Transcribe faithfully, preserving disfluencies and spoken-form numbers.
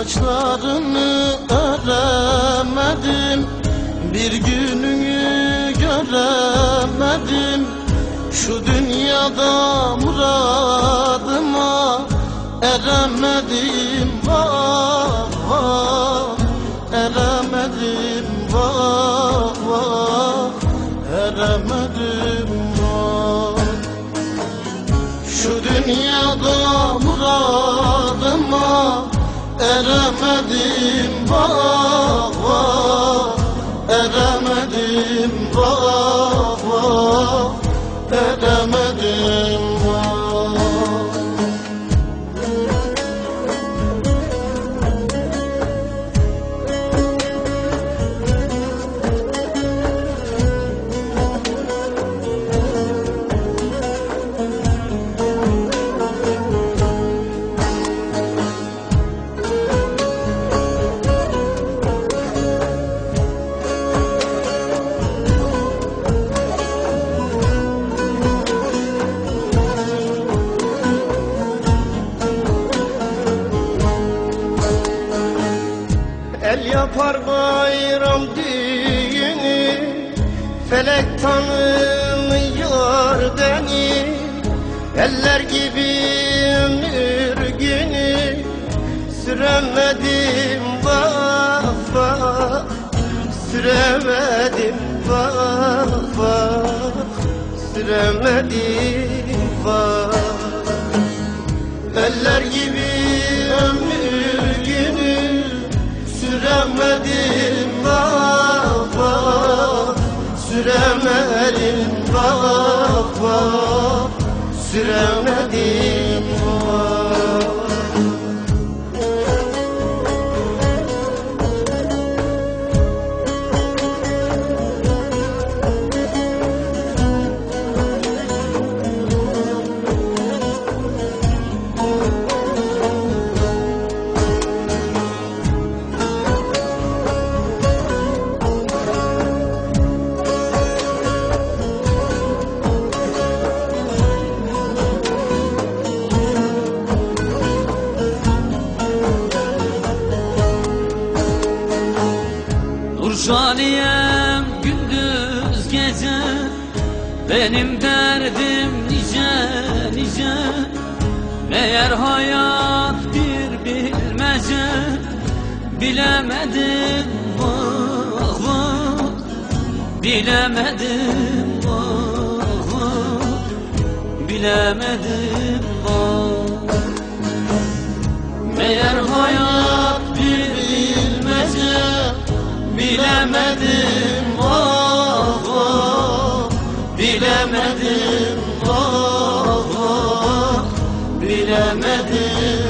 saçlarını öremedim, bir gününü göremedim. Şu dünyada muradıma eremedim, vah vah, eremedim, vah vah, eremedim, vah. Şu dünyada muradıma eremedim, vah vah, eremedim, vah vah, eremedim, vah. El yapar bayram düğünü, felek tanımıyor beni. Eller gibi ömür günü süremedim, vah vah, süremedim, vah vah, süremedim, vah. Eller gibi ömür günü süremedim, vah vah, süremedim, vah vah, süremedim, vah. Nurcaniyem gündüz gece, benim derdim nice nice. Meğer hayat bir bilmece, bilemedim, vah vah, bilemedim, vah vah, bilemedim, vah. Meğer hayat bir bilmece, bilemedim, vah vah, bilemedim, vah vah, bilemedim.